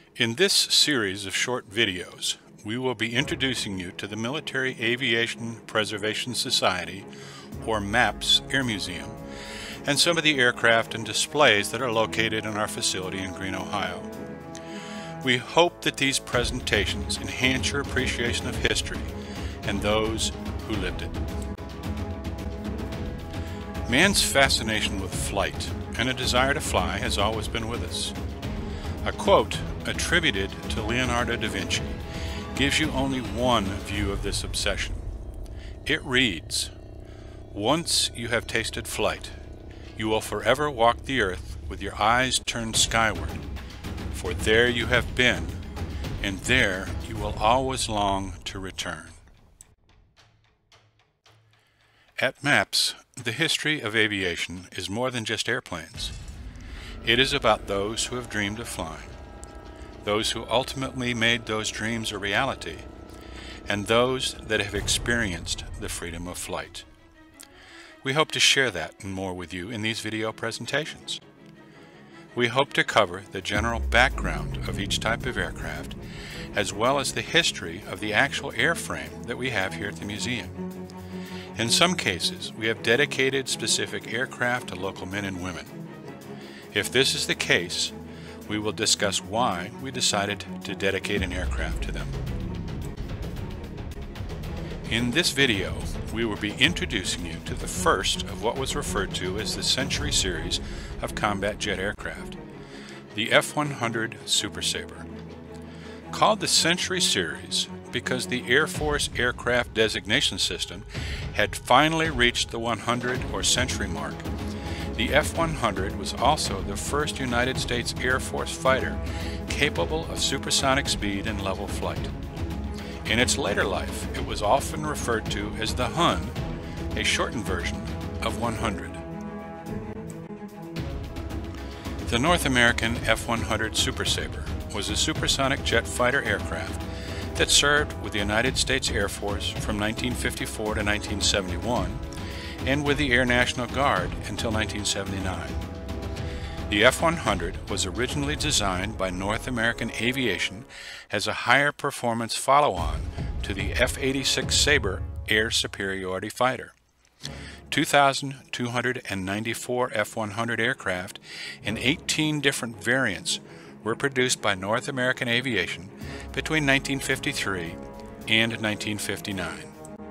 In this series of short videos, we will be introducing you to the Military Aviation Preservation Society, or MAPS, Air Museum, and some of the aircraft and displays that are located in our facility in Greene, Ohio. We hope that these presentations enhance your appreciation of history and those who lived it. Man's fascination with flight and a desire to fly has always been with us. A quote attributed to Leonardo da Vinci gives you only one view of this obsession. It reads, "Once you have tasted flight, you will forever walk the earth with your eyes turned skyward, for there you have been, and there you will always long to return." At MAPS, the history of aviation is more than just airplanes. It is about those who have dreamed of flying, those who ultimately made those dreams a reality, and those that have experienced the freedom of flight. We hope to share that and more with you in these video presentations. We hope to cover the general background of each type of aircraft, as well as the history of the actual airframe that we have here at the museum. In some cases, we have dedicated specific aircraft to local men and women. If this is the case, we will discuss why we decided to dedicate an aircraft to them. In this video, we will be introducing you to the first of what was referred to as the Century series of combat jet aircraft, the F-100 Super Sabre. Called the Century series because the Air Force Aircraft Designation System had finally reached the 100 or century mark. The F-100 was also the first United States Air Force fighter capable of supersonic speed and level flight. In its later life, it was often referred to as the Hun, a shortened version of 100. The North American F-100 Super Sabre was a supersonic jet fighter aircraft that served with the United States Air Force from 1954 to 1971 and with the Air National Guard until 1979. The F-100 was originally designed by North American Aviation as a higher performance follow-on to the F-86 Sabre air superiority fighter. 2,294 F-100 aircraft in 18 different variants were produced by North American Aviation between 1953 and 1959.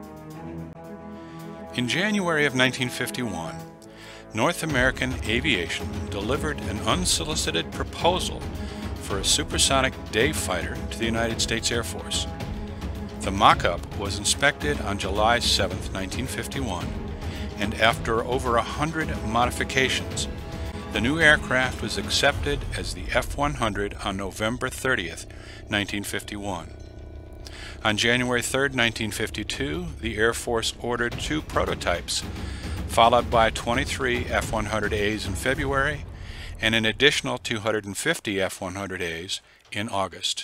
In January of 1951, North American Aviation delivered an unsolicited proposal for a supersonic day fighter to the United States Air Force. The mock-up was inspected on July 7, 1951, and after over 100 modifications, the new aircraft was accepted as the F-100 on November 30, 1951. On January 3, 1952, the Air Force ordered 2 prototypes, followed by 23 F-100As in February and an additional 250 F-100As in August.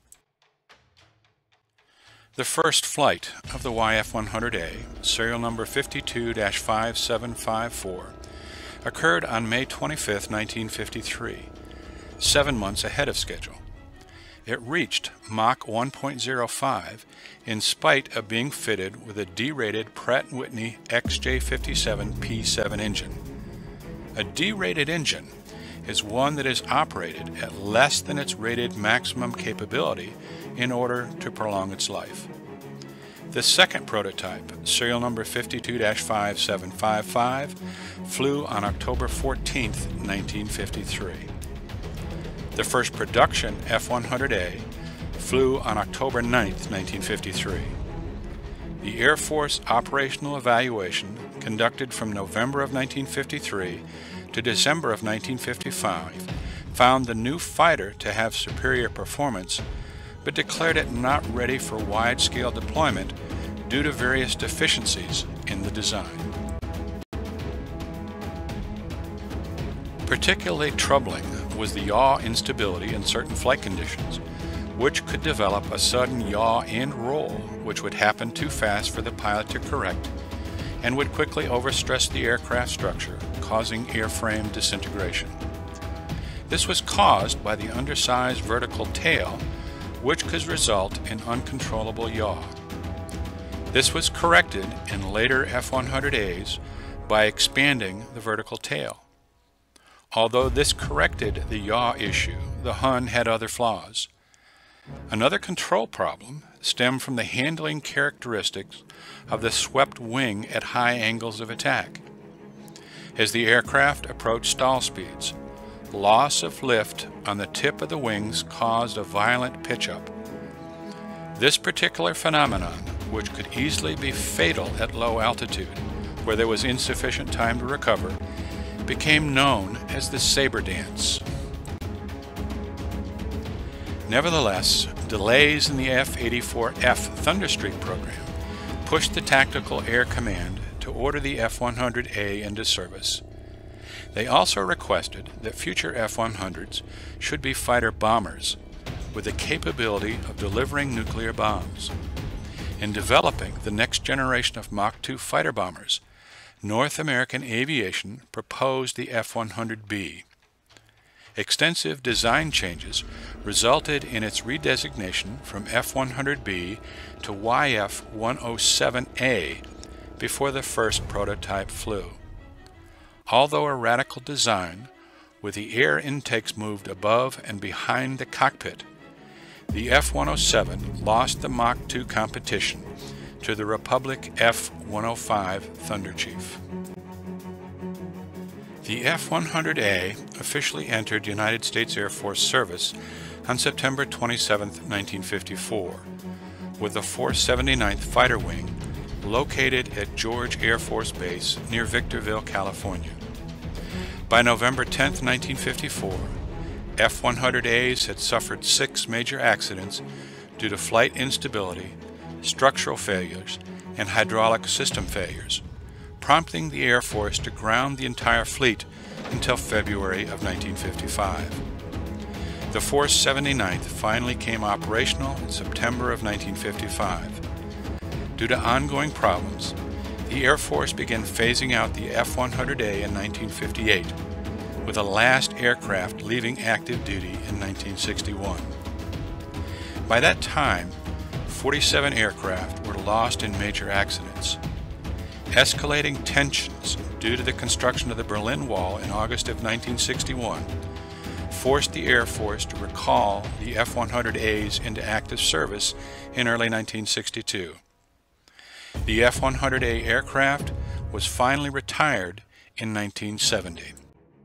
The first flight of the YF-100A, serial number 52-5754, occurred on May 25, 1953, 7 months ahead of schedule. It reached Mach 1.05 in spite of being fitted with a D-rated Pratt & Whitney XJ57P7 engine. A D-rated engine is one that is operated at less than its rated maximum capability in order to prolong its life. The second prototype, serial number 52-5755, flew on October 14, 1953. The first production F-100A flew on October 9, 1953. The Air Force operational evaluation, conducted from November of 1953 to December of 1955, found the new fighter to have superior performance, but declared it not ready for wide-scale deployment due to various deficiencies in the design. Particularly troubling was the yaw instability in certain flight conditions, which could develop a sudden yaw and roll, which would happen too fast for the pilot to correct and would quickly overstress the aircraft structure, causing airframe disintegration. This was caused by the undersized vertical tail, which could result in uncontrollable yaw. This was corrected in later F-100As by expanding the vertical tail. Although this corrected the yaw issue, the Hun had other flaws. Another control problem stemmed from the handling characteristics of the swept wing at high angles of attack. As the aircraft approached stall speeds, loss of lift on the tip of the wings caused a violent pitch-up. This particular phenomenon, which could easily be fatal at low altitude, where there was insufficient time to recover, became known as the Saber dance. Nevertheless, delays in the F-84F Thunderstreak program pushed the Tactical Air Command to order the F-100A into service. They also requested that future F-100s should be fighter bombers with the capability of delivering nuclear bombs. In developing the next generation of Mach 2 fighter bombers, North American Aviation proposed the F-100B. Extensive design changes resulted in its redesignation from F-100B to YF-107A before the first prototype flew. Although a radical design, with the air intakes moved above and behind the cockpit, the F-107 lost the Mach 2 competition to the Republic F-105 Thunderchief. The F-100A officially entered United States Air Force service on September 27, 1954, with the 479th Fighter Wing located at George Air Force Base near Victorville, California. By November 10, 1954, F-100As had suffered 6 major accidents due to flight instability, structural failures, and hydraulic system failures, prompting the Air Force to ground the entire fleet until February of 1955. The 479th finally came operational in September of 1955. Due to ongoing problems, the Air Force began phasing out the F-100A in 1958, with the last aircraft leaving active duty in 1961. By that time, 47 aircraft were lost in major accidents. Escalating tensions due to the construction of the Berlin Wall in August of 1961 forced the Air Force to recall the F-100As into active service in early 1962. The F-100A aircraft was finally retired in 1970.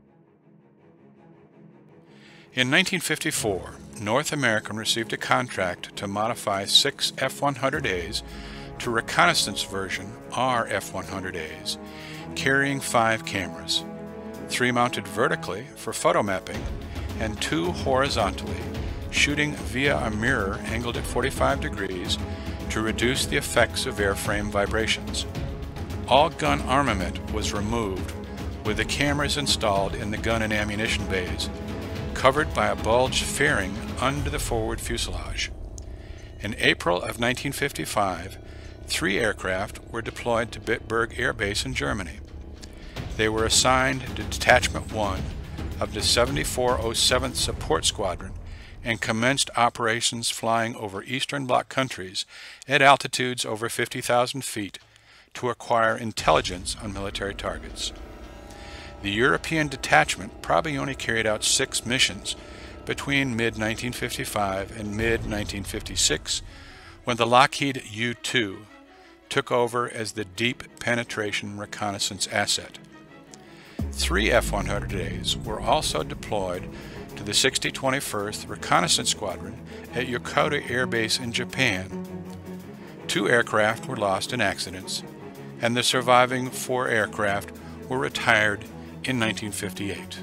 In 1954, North American received a contract to modify 6 F-100As to reconnaissance version R F-100As, carrying 5 cameras, 3 mounted vertically for photo mapping and 2 horizontally, shooting via a mirror angled at 45 degrees to reduce the effects of airframe vibrations. All gun armament was removed, with the cameras installed in the gun and ammunition bays, covered by a bulged fairing under the forward fuselage. In April of 1955, 3 aircraft were deployed to Bitburg Air Base in Germany. They were assigned to Detachment 1 of the 7407th Support Squadron and commenced operations flying over Eastern Bloc countries at altitudes over 50,000 feet to acquire intelligence on military targets. The European detachment probably only carried out 6 missions between mid-1955 and mid-1956, when the Lockheed U-2 took over as the Deep Penetration Reconnaissance Asset. 3 F-100As were also deployed to the 6021st Reconnaissance Squadron at Yokota Air Base in Japan. 2 aircraft were lost in accidents, and the surviving 4 aircraft were retired in 1958.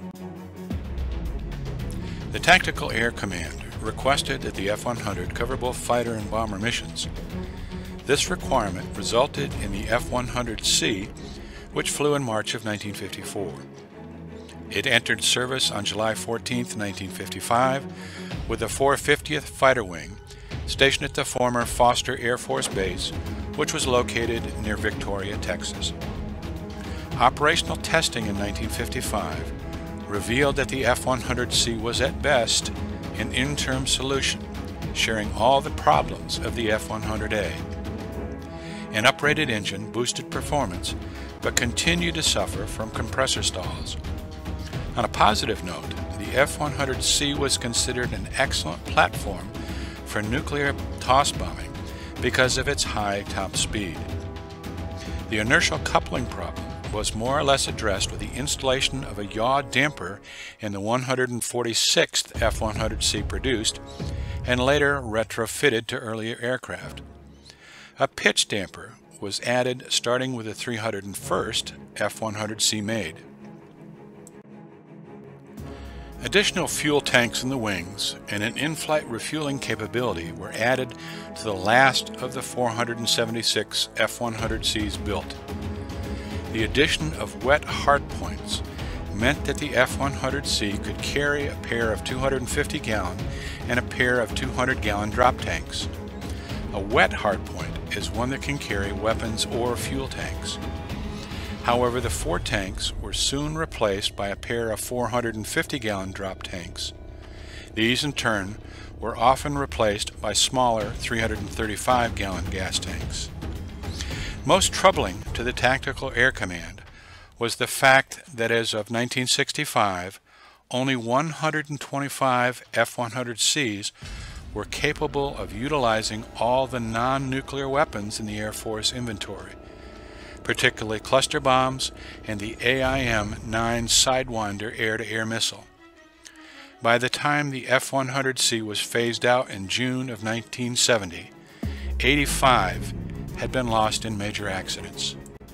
The Tactical Air Command requested that the F-100 cover both fighter and bomber missions. This requirement resulted in the F-100C, which flew in March of 1954. It entered service on July 14, 1955, with the 450th Fighter Wing stationed at the former Foster Air Force Base, which was located near Victoria, Texas. Operational testing in 1955 revealed that the F-100C was at best an interim solution, sharing all the problems of the F-100A. An uprated engine boosted performance, but continued to suffer from compressor stalls. On a positive note, the F-100C was considered an excellent platform for nuclear toss bombing because of its high top speed. The inertial coupling problem was more or less addressed with the installation of a yaw damper in the 146th F-100C produced and later retrofitted to earlier aircraft. A pitch damper was added starting with the 301st F-100C made. Additional fuel tanks in the wings and an in-flight refueling capability were added to the last of the 476 F-100Cs built. The addition of wet hardpoints meant that the F-100C could carry a pair of 250-gallon and a pair of 200-gallon drop tanks. A wet hardpoint is one that can carry weapons or fuel tanks. However, the 4 tanks were soon replaced by a pair of 450-gallon drop tanks. These, in turn, were often replaced by smaller 335-gallon gas tanks. Most troubling to the Tactical Air Command was the fact that as of 1965, only 125 F-100Cs were capable of utilizing all the non-nuclear weapons in the Air Force inventory, particularly cluster bombs and the AIM-9 Sidewinder air-to-air missile. By the time the F-100C was phased out in June of 1970, 85 had been lost in major accidents.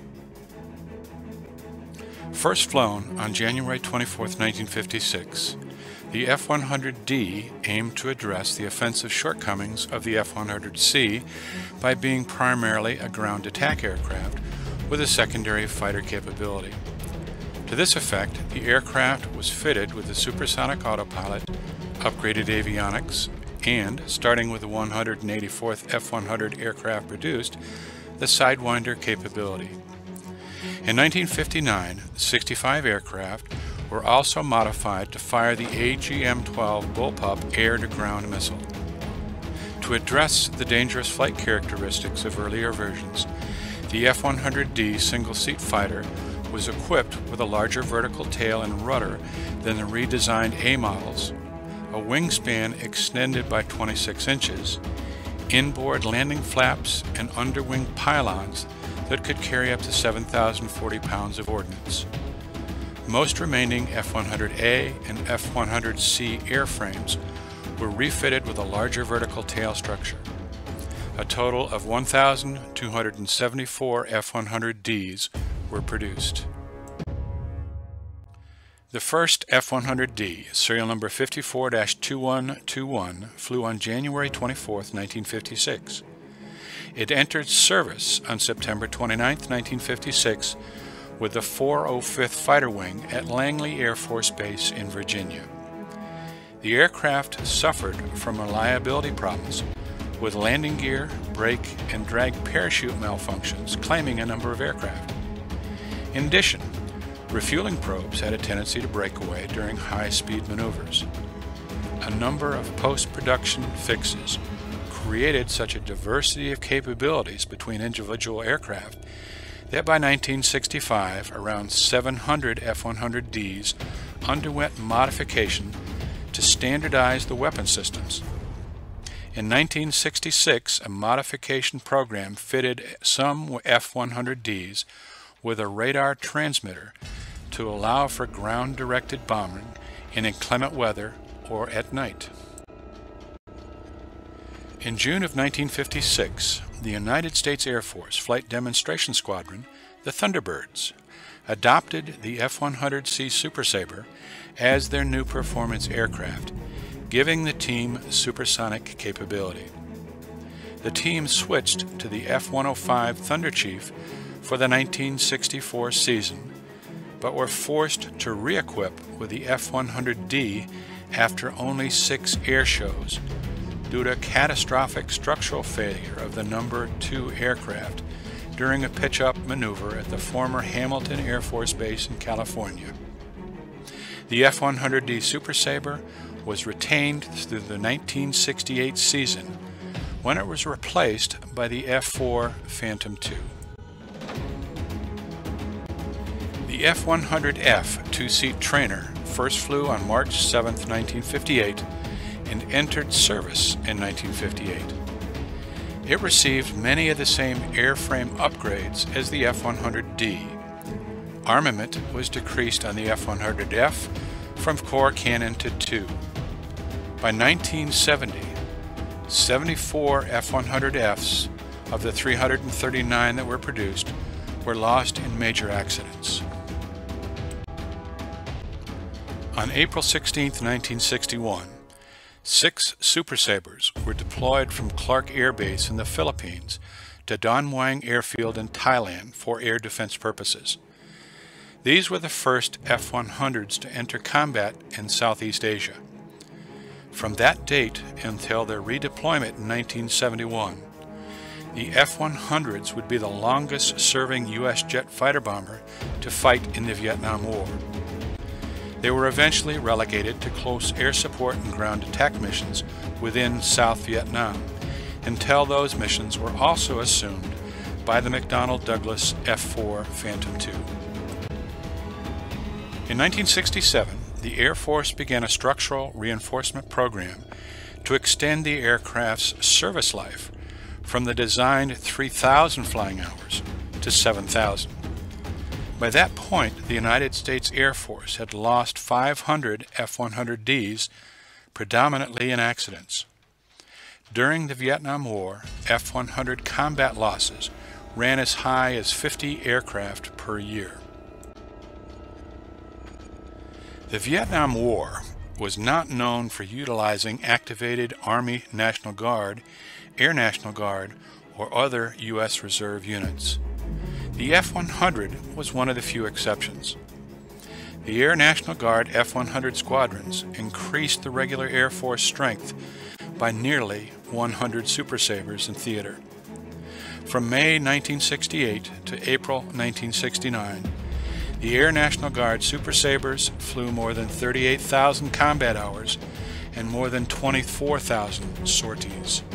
First flown on January 24, 1956, the F-100D aimed to address the offensive shortcomings of the F-100C by being primarily a ground attack aircraft with a secondary fighter capability. To this effect, the aircraft was fitted with the supersonic autopilot, upgraded avionics, and, starting with the 184th F-100 aircraft produced, the Sidewinder capability. In 1959, 65 aircraft were also modified to fire the AGM-12 Bullpup air-to-ground missile. To address the dangerous flight characteristics of earlier versions, the F-100D single-seat fighter was equipped with a larger vertical tail and rudder than the redesigned A models, a wingspan extended by 26 inches, inboard landing flaps, and underwing pylons that could carry up to 7,040 pounds of ordnance. Most remaining F-100A and F-100C airframes were refitted with a larger vertical tail structure. A total of 1,274 F-100Ds were produced. The first F-100D, serial number 54-2121, flew on January 24, 1956. It entered service on September 29, 1956, with the 405th Fighter Wing at Langley Air Force Base in Virginia. The aircraft suffered from reliability problems, with landing gear, brake, and drag parachute malfunctions claiming a number of aircraft. In addition, refueling probes had a tendency to break away during high-speed maneuvers. A number of post-production fixes created such a diversity of capabilities between individual aircraft that by 1965, around 700 F-100Ds underwent modification to standardize the weapon systems. In 1966, a modification program fitted some F-100Ds with a radar transmitter to allow for ground-directed bombing in inclement weather or at night. In June of 1956, the United States Air Force Flight Demonstration Squadron, the Thunderbirds, adopted the F-100C Super Sabre as their new performance aircraft, giving the team supersonic capability. The team switched to the F-105 Thunder Chief for the 1964 season, but were forced to re-equip with the F-100D after only 6 air shows due to catastrophic structural failure of the number 2 aircraft during a pitch-up maneuver at the former Hamilton Air Force Base in California. The F-100D Super Sabre was retained through the 1968 season, when it was replaced by the F-4 Phantom II. The F-100F two-seat trainer first flew on March 7, 1958, and entered service in 1958. It received many of the same airframe upgrades as the F-100D. Armament was decreased on the F-100F from core cannon to 2. By 1970, 74 F-100Fs of the 339 that were produced were lost in major accidents. On April 16, 1961, 6 Super Sabres were deployed from Clark Air Base in the Philippines to Don Muang Airfield in Thailand for air defense purposes. These were the first F-100s to enter combat in Southeast Asia. From that date until their redeployment in 1971, the F-100s would be the longest serving U.S. jet fighter bomber to fight in the Vietnam War. They were eventually relegated to close air support and ground attack missions within South Vietnam, until those missions were also assumed by the McDonnell Douglas F-4 Phantom II. In 1967, the Air Force began a structural reinforcement program to extend the aircraft's service life from the designed 3,000 flying hours to 7,000. By that point, the United States Air Force had lost 500 F-100Ds, predominantly in accidents. During the Vietnam War, F-100 combat losses ran as high as 50 aircraft per year. The Vietnam War was not known for utilizing activated Army National Guard, Air National Guard, or other U.S. Reserve units. The F-100 was one of the few exceptions. The Air National Guard F-100 squadrons increased the regular Air Force strength by nearly 100 Super Sabres in theater. From May 1968 to April 1969, the Air National Guard Super Sabres flew more than 38,000 combat hours and more than 24,000 sorties.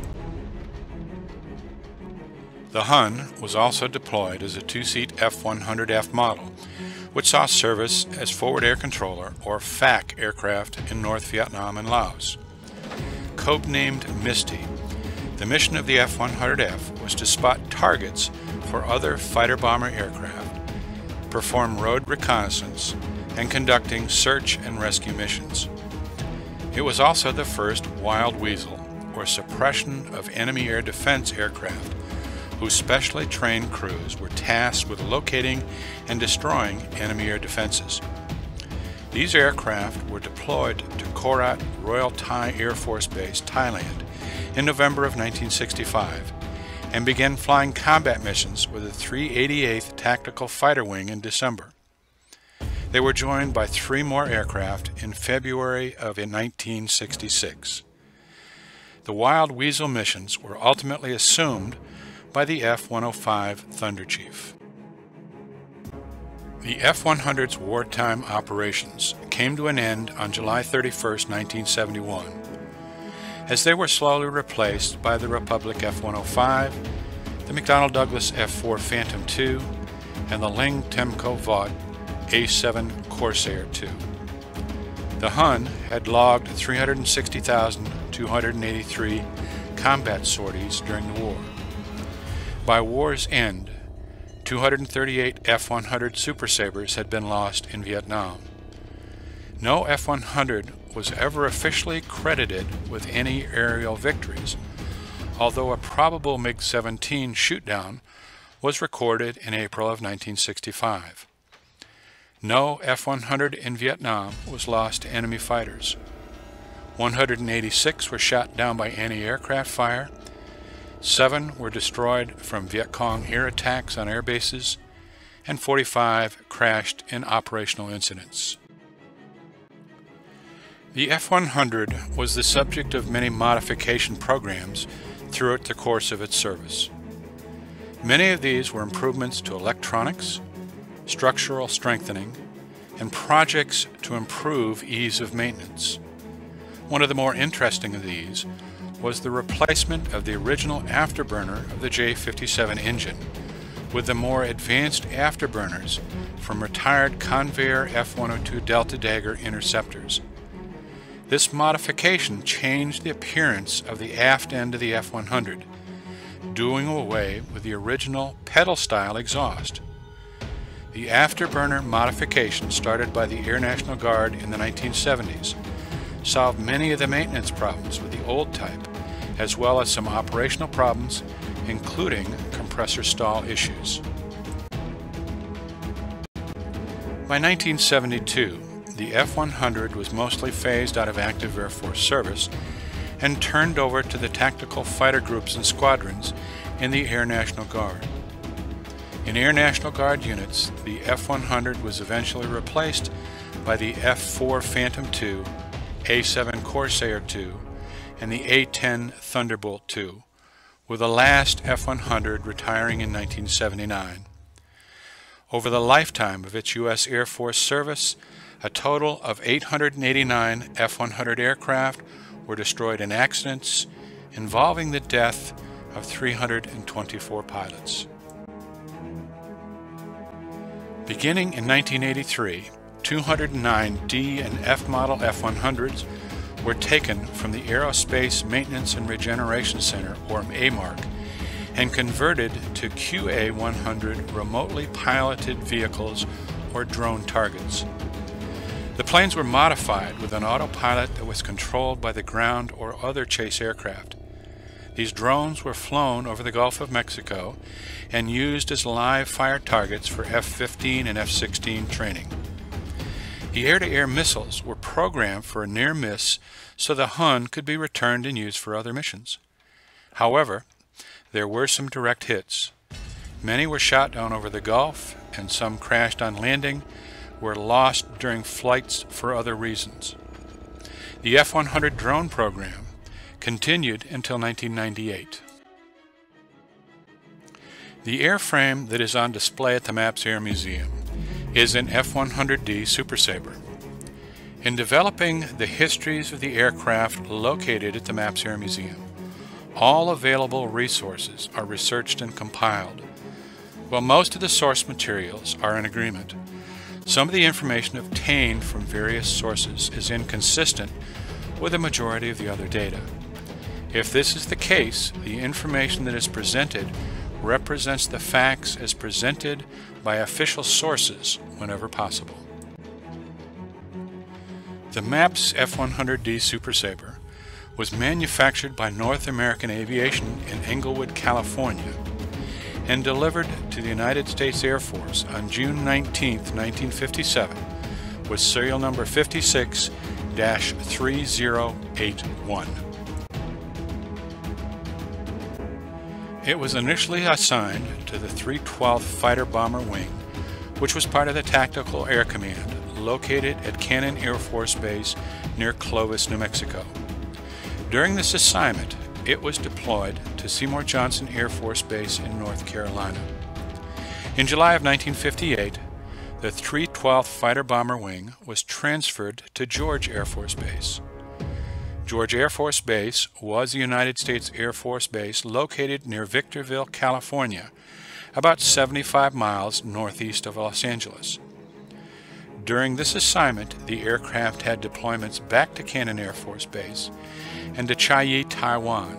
The Hun was also deployed as a two-seat F-100F model, which saw service as Forward Air Controller, or FAC, aircraft in North Vietnam and Laos. Codenamed Misty, the mission of the F-100F was to spot targets for other fighter-bomber aircraft, perform road reconnaissance, and conducting search and rescue missions. It was also the first Wild Weasel, or suppression of enemy air defense aircraft, whose specially trained crews were tasked with locating and destroying enemy air defenses. These aircraft were deployed to Korat Royal Thai Air Force Base, Thailand, in November of 1965, and began flying combat missions with the 388th Tactical Fighter Wing in December. They were joined by 3 more aircraft in February of 1966. The Wild Weasel missions were ultimately assumed by the F-105 Thunderchief. The F-100's wartime operations came to an end on July 31, 1971, as they were slowly replaced by the Republic F-105, the McDonnell Douglas F-4 Phantom II, and the Ling Temco Vought A-7 Corsair II. The Hun had logged 360,283 combat sorties during the war. By war's end, 238 F-100 Super Sabres had been lost in Vietnam. No F-100 was ever officially credited with any aerial victories, although a probable MiG-17 shootdown was recorded in April of 1965. No F-100 in Vietnam was lost to enemy fighters. 186 were shot down by anti-aircraft fire, 7 were destroyed from Viet Cong air attacks on air bases, and 45 crashed in operational incidents. The F-100 was the subject of many modification programs throughout the course of its service. Many of these were improvements to electronics, structural strengthening, and projects to improve ease of maintenance. One of the more interesting of these was the replacement of the original afterburner of the J57 engine with the more advanced afterburners from retired Convair F-102 Delta Dagger interceptors. This modification changed the appearance of the aft end of the F-100, doing away with the original pedal-style exhaust. The afterburner modification started by the Air National Guard in the 1970s solved many of the maintenance problems with the old type, as well as some operational problems, including compressor stall issues. By 1972, the F-100 was mostly phased out of active Air Force service and turned over to the tactical fighter groups and squadrons in the Air National Guard. In Air National Guard units, the F-100 was eventually replaced by the F-4 Phantom II, A-7 Corsair II, and the A-10 Thunderbolt II, with the last F-100 retiring in 1979. Over the lifetime of its U.S. Air Force service, a total of 889 F-100 aircraft were destroyed in accidents involving the death of 324 pilots. Beginning in 1983, 209 D and F model F-100s were taken from the Aerospace Maintenance and Regeneration Center, or AMARC, and converted to QA-100 remotely piloted vehicles or drone targets. The planes were modified with an autopilot that was controlled by the ground or other chase aircraft. These drones were flown over the Gulf of Mexico and used as live fire targets for F-15 and F-16 training. The air-to-air missiles were programmed for a near miss so the Hun could be returned and used for other missions. However, there were some direct hits. Many were shot down over the Gulf, and some crashed on landing, were lost during flights for other reasons. The F-100 drone program continued until 1998. The airframe that is on display at the Maps Air Museum is an F-100D Super Sabre. In developing the histories of the aircraft located at the Maps Air Museum, all available resources are researched and compiled. While most of the source materials are in agreement, some of the information obtained from various sources is inconsistent with the majority of the other data. If this is the case, the information that is presented represents the facts as presented by official sources whenever possible. The MAPS F-100D Super Sabre was manufactured by North American Aviation in Englewood, California, and delivered to the United States Air Force on June 19, 1957, with serial number 56-3081. It was initially assigned to the 312th Fighter Bomber Wing, which was part of the Tactical Air Command located at Cannon Air Force Base near Clovis, New Mexico. During this assignment, it was deployed to Seymour Johnson Air Force Base in North Carolina. In July of 1958, the 312th Fighter Bomber Wing was transferred to George Air Force Base. George Air Force Base was a United States Air Force base located near Victorville, California, about 75 miles northeast of Los Angeles. During this assignment, the aircraft had deployments back to Cannon Air Force Base and to Chiayi, Taiwan.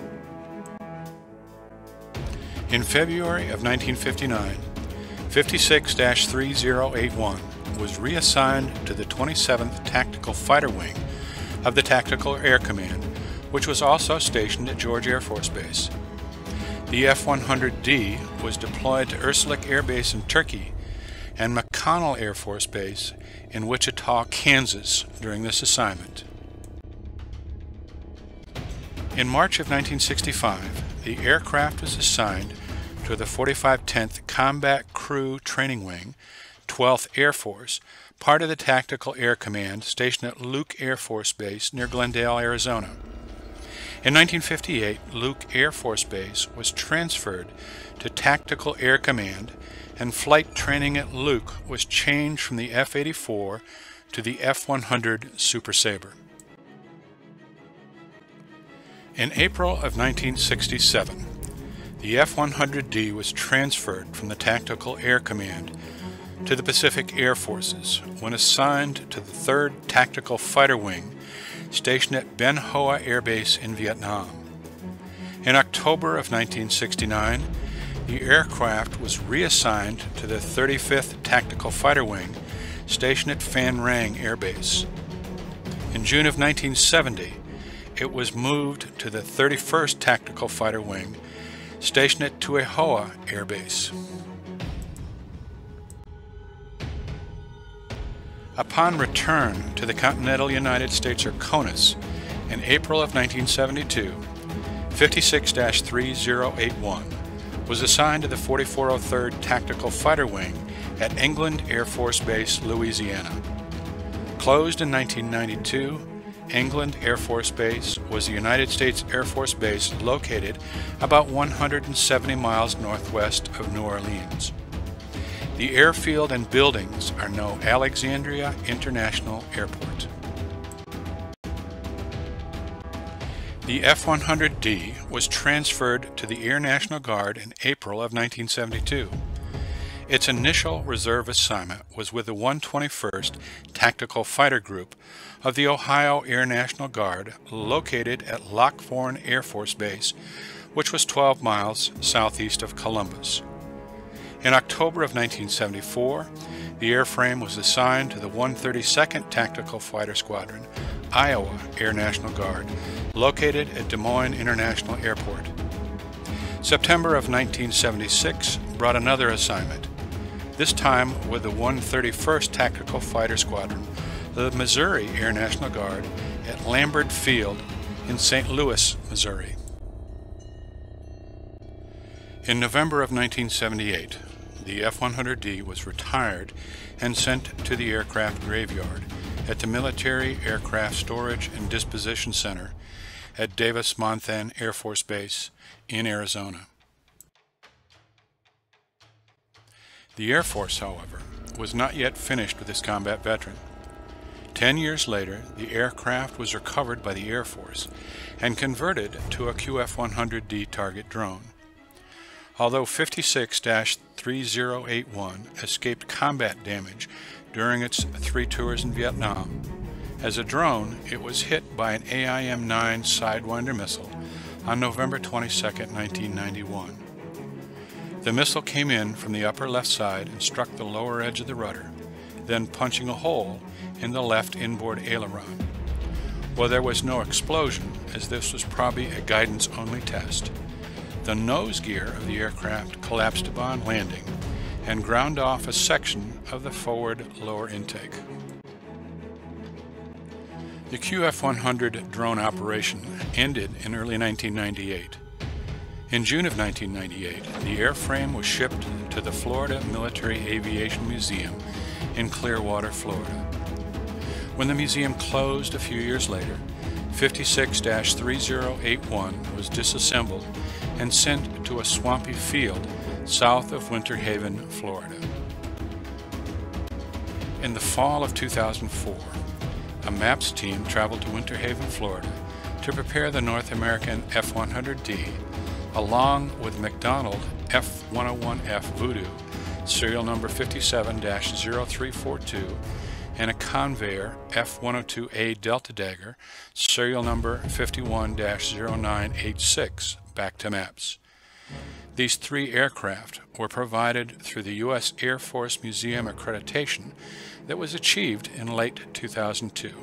In February of 1959, 56-3081 was reassigned to the 27th Tactical Fighter Wing of the Tactical Air Command, which was also stationed at George Air Force Base. The F-100D was deployed to Ursulik Air Base in Turkey and McConnell Air Force Base in Wichita, Kansas during this assignment. In March of 1965, the aircraft was assigned to the 4510th Combat Crew Training Wing, 12th Air Force, part of the Tactical Air Command stationed at Luke Air Force Base near Glendale, Arizona. In 1958, Luke Air Force Base was transferred to Tactical Air Command, and flight training at Luke was changed from the F-84 to the F-100 Super Sabre. In April of 1967, the F-100D was transferred from the Tactical Air Command to the Pacific Air Forces when assigned to the 3rd Tactical Fighter Wing stationed at Ben Hoa Air Base in Vietnam. In October of 1969, the aircraft was reassigned to the 35th Tactical Fighter Wing stationed at Phan Rang Air Base. In June of 1970, it was moved to the 31st Tactical Fighter Wing stationed at Tue Hoa Air Base. Upon return to the continental United States or CONUS in April of 1972, 56-3081 was assigned to the 4403rd Tactical Fighter Wing at England Air Force Base, Louisiana. Closed in 1992, England Air Force Base was a United States Air Force base located about 170 miles northwest of New Orleans. The airfield and buildings are now Alexandria International Airport. The F-100D was transferred to the Air National Guard in April of 1972. Its initial reserve assignment was with the 121st Tactical Fighter Group of the Ohio Air National Guard located at Lock Forne Air Force Base, which was 12 miles southeast of Columbus. In October of 1974, the airframe was assigned to the 132nd Tactical Fighter Squadron, Iowa Air National Guard, located at Des Moines International Airport. September of 1976 brought another assignment, this time with the 131st Tactical Fighter Squadron, the Missouri Air National Guard, at Lambert Field in St. Louis, Missouri. In November of 1978, the F-100D was retired and sent to the aircraft graveyard at the Military Aircraft Storage and Disposition Center at Davis-Monthan Air Force Base in Arizona. The Air Force, however, was not yet finished with this combat veteran. 10 years later, the aircraft was recovered by the Air Force and converted to a QF-100D target drone. Although 56-3081 escaped combat damage during its 3 tours in Vietnam, as a drone it was hit by an AIM-9 Sidewinder missile on November 22, 1991. The missile came in from the upper left side and struck the lower edge of the rudder, then punching a hole in the left inboard aileron. While there was no explosion, as this was probably a guidance-only test, the nose gear of the aircraft collapsed upon landing and ground off a section of the forward lower intake. The QF-100 drone operation ended in early 1998. In June of 1998, the airframe was shipped to the Florida Military Aviation Museum in Clearwater, Florida. When the museum closed a few years later, 56-3081 was disassembled and sent to a swampy field south of Winter Haven, Florida. In the fall of 2004, a MAPS team traveled to Winter Haven, Florida to prepare the North American F-100D along with McDonnell F-101F Voodoo, serial number 57-0342, and a Convair F-102A Delta Dagger, serial number 51-0986, back to MAPS. These 3 aircraft were provided through the U.S. Air Force Museum accreditation that was achieved in late 2002.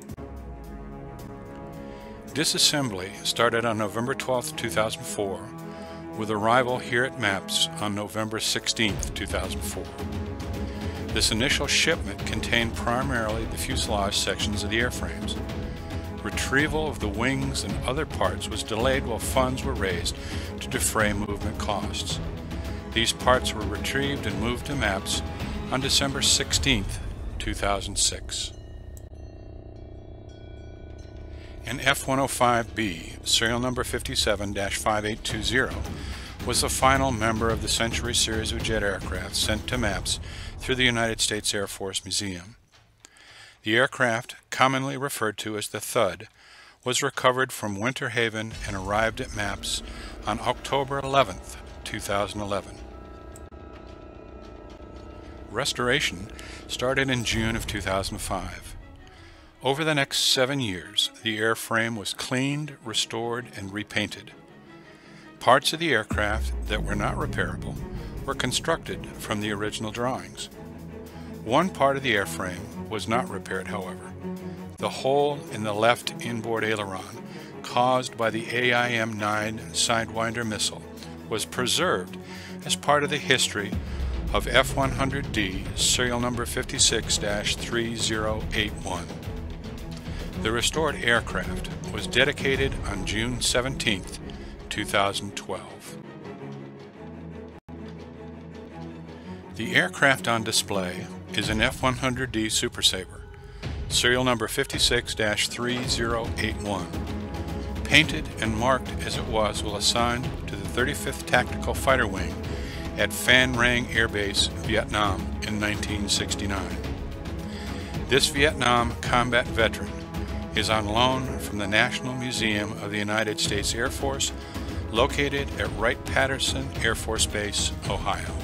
Disassembly started on November 12, 2004, with arrival here at MAPS on November 16, 2004. This initial shipment contained primarily the fuselage sections of the airframes. Retrieval of the wings and other parts was delayed while funds were raised to defray movement costs. These parts were retrieved and moved to MAPS on December 16, 2006. An F-105B, serial number 57-5820, was the final member of the Century series of jet aircraft sent to MAPS through the United States Air Force Museum. The aircraft, commonly referred to as the Thud, was recovered from Winter Haven and arrived at MAPS on October 11, 2011. Restoration started in June of 2005. Over the next 7 years, the airframe was cleaned, restored, and repainted. Parts of the aircraft that were not repairable were constructed from the original drawings. One part of the airframe was not repaired, however. The hole in the left inboard aileron, caused by the AIM-9 Sidewinder missile, was preserved as part of the history of F-100D, serial number 56-3081. The restored aircraft was dedicated on June 17, 2012. The aircraft on display is an F-100D Super Sabre, serial number 56-3081. Painted and marked as it was while assigned to the 35th Tactical Fighter Wing at Phan Rang Air Base, Vietnam in 1969. This Vietnam combat veteran is on loan from the National Museum of the United States Air Force, located at Wright-Patterson Air Force Base, Ohio.